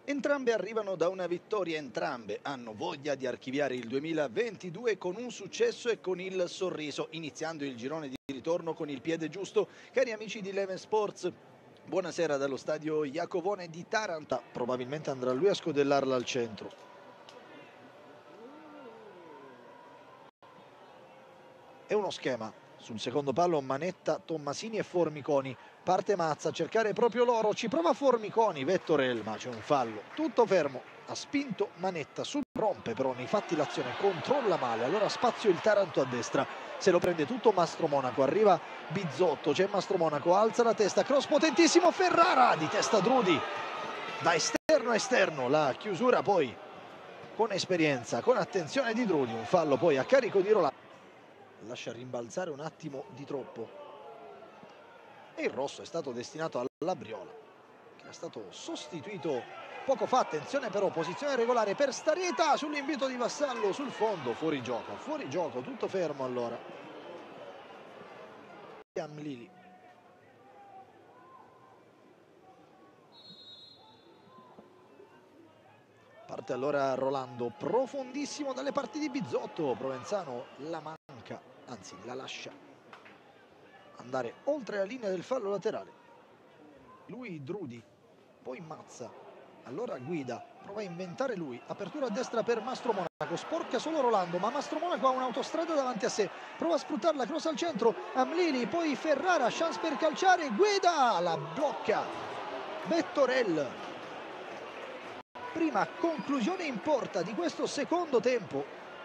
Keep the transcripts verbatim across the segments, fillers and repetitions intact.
Entrambe arrivano da una vittoria, entrambe hanno voglia di archiviare il duemilaventidue con un successo e con il sorriso, iniziando il girone di ritorno con il piede giusto. Cari amici di Eleven Sports, buonasera dallo stadio Iacovone di Taranto. Probabilmente andrà lui a scodellarla al centro. È uno schema. Sul secondo palo Manetta, Tommasini e Formiconi. Parte Mazza a cercare proprio loro, ci prova Formiconi, Vettorel, ma c'è un fallo. Tutto fermo, ha spinto Manetta, sul rompe però nei fatti l'azione, controlla male, allora spazio il Taranto a destra, se lo prende tutto Mastromonaco, arriva Bizzotto, c'è Mastromonaco, alza la testa, cross potentissimo, Ferrara di testa Drudi, da esterno a esterno, la chiusura poi con esperienza, con attenzione di Drudi, un fallo poi a carico di Rolando. Lascia rimbalzare un attimo di troppo e il rosso è stato destinato alla Briola, che è stato sostituito poco fa. Attenzione però, posizione regolare per Starieta sull'invito di Vassallo sul fondo, fuori gioco, fuori gioco, tutto fermo allora. Amlili. Parte allora Rolando, profondissimo dalle parti di Bizzotto, Provenzano la manca, anzi la lascia andare oltre la linea del fallo laterale. Lui Drudi, poi Mazza, allora guida, prova a inventare lui, apertura a destra per Mastromonaco, sporca solo Rolando, ma Mastromonaco ha un'autostrada davanti a sé, prova a sfruttarla, cross al centro, Amlili, poi Ferrara, chance per calciare, guida, la blocca Vettorel. Prima conclusione in porta di questo secondo tempo,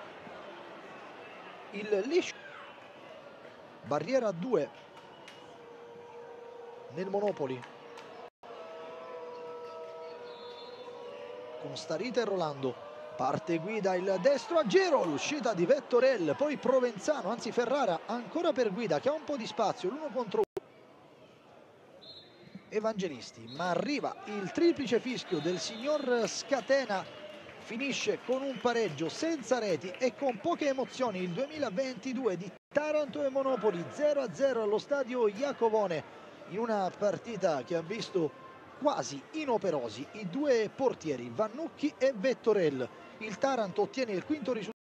il liscio, barriera a due nel Monopoli, con Starita e Rolando, parte guida il destro a giro, l'uscita di Vettorel, poi Provenzano, anzi Ferrara ancora per guida che ha un po' di spazio, l'uno contro uno, Evangelisti, ma arriva il triplice fischio del signor Scatena, finisce con un pareggio senza reti e con poche emozioni il duemilaventidue di Taranto e Monopoli, zero a zero allo stadio Iacovone, in una partita che ha visto quasi inoperosi i due portieri Vannucchi e Vettorel. Il Taranto ottiene il quinto risultato